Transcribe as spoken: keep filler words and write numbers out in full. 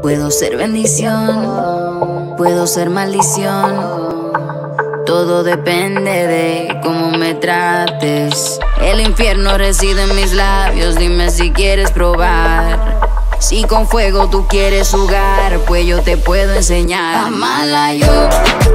Puedo ser bendición, puedo ser maldición. Todo depende de cómo me trates. El infierno reside en mis labios, dime si quieres probar. Si con fuego tú quieres jugar, pues yo te puedo enseñar. Amala yo.